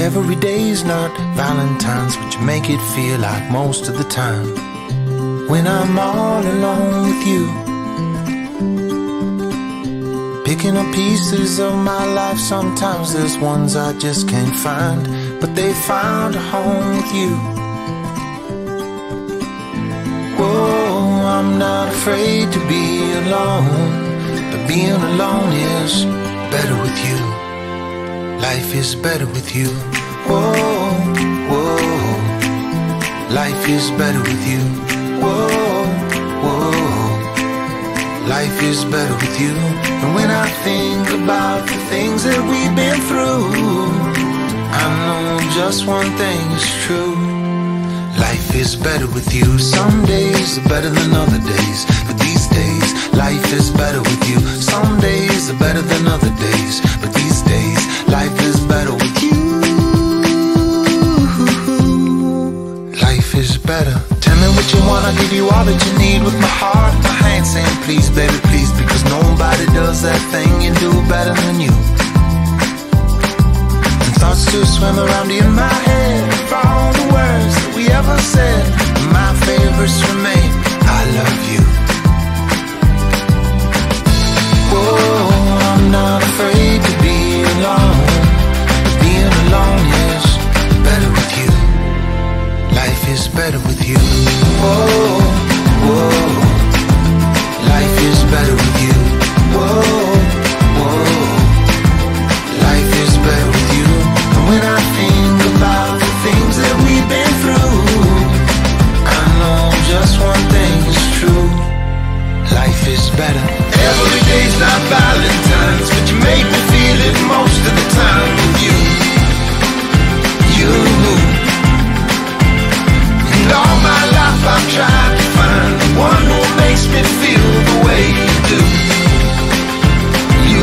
Every day's not Valentine's, but you make it feel like most of the time. When I'm all alone with you, picking up pieces of my life, sometimes there's ones I just can't find, but they found a home with you. Whoa, I'm not afraid to be alone, but being alone is better with you. Life is better with you. Whoa, whoa. Life is better with you. Whoa, whoa. Life is better with you. And when I think about the things that we've been through, I know just one thing is true. Life is better with you. Some days are better than other days, but these days, life is better with you. Some days are better than other days, but these days, life is better with you. Life is better. Tell me what you want, I'll give you all that you need. With my heart in my hand saying please, baby, please, because nobody does that thing you do better than you. And thoughts to swim around in my head for all the words that we ever said. My favorites remain, I love you. Whoa, I'm not afraid to be alone, but being alone is better with you. Life is better with you. Whoa, whoa. Life is better with you. Whoa, whoa. Life is better with you. And when I think about the things that we've been through, I know just one thing is true. Life is better. Every day's not Valentine's, but you make me feel it most of the time with you. You. And all my life I've tried to find the one who makes me feel the way you do. You.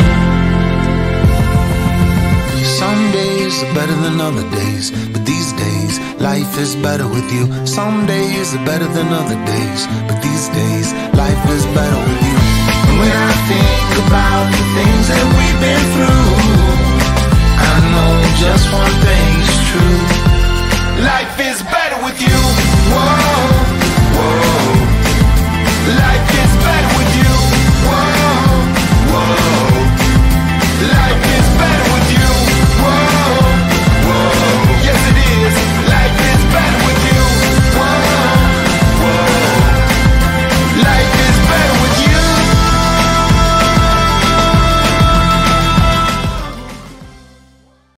Some days are better than other days, but these days, life is better with you. Some days are better than other days, but these days, life is better with you. And when I think about the things that we've been through, I know just one thing is true. Life is better.